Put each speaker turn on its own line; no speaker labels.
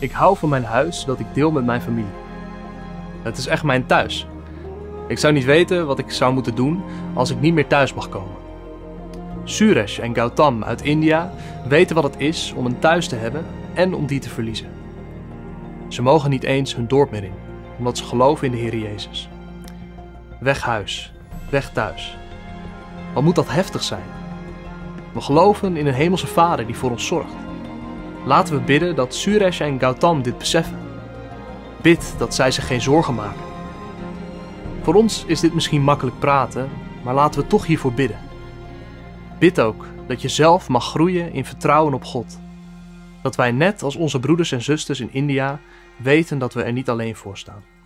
Ik hou van mijn huis dat ik deel met mijn familie. Het is echt mijn thuis. Ik zou niet weten wat ik zou moeten doen als ik niet meer thuis mag komen. Suresh en Gautam uit India weten wat het is om een thuis te hebben en om die te verliezen. Ze mogen niet eens hun dorp meer in, omdat ze geloven in de Heer Jezus. Weg huis, weg thuis. Wat moet dat heftig zijn? We geloven in een hemelse Vader die voor ons zorgt. Laten we bidden dat Suresh en Gautam dit beseffen. Bid dat zij zich geen zorgen maken. Voor ons is dit misschien makkelijk praten, maar laten we toch hiervoor bidden. Bid ook dat je zelf mag groeien in vertrouwen op God. Dat wij net als onze broeders en zusters in India weten dat we er niet alleen voor staan.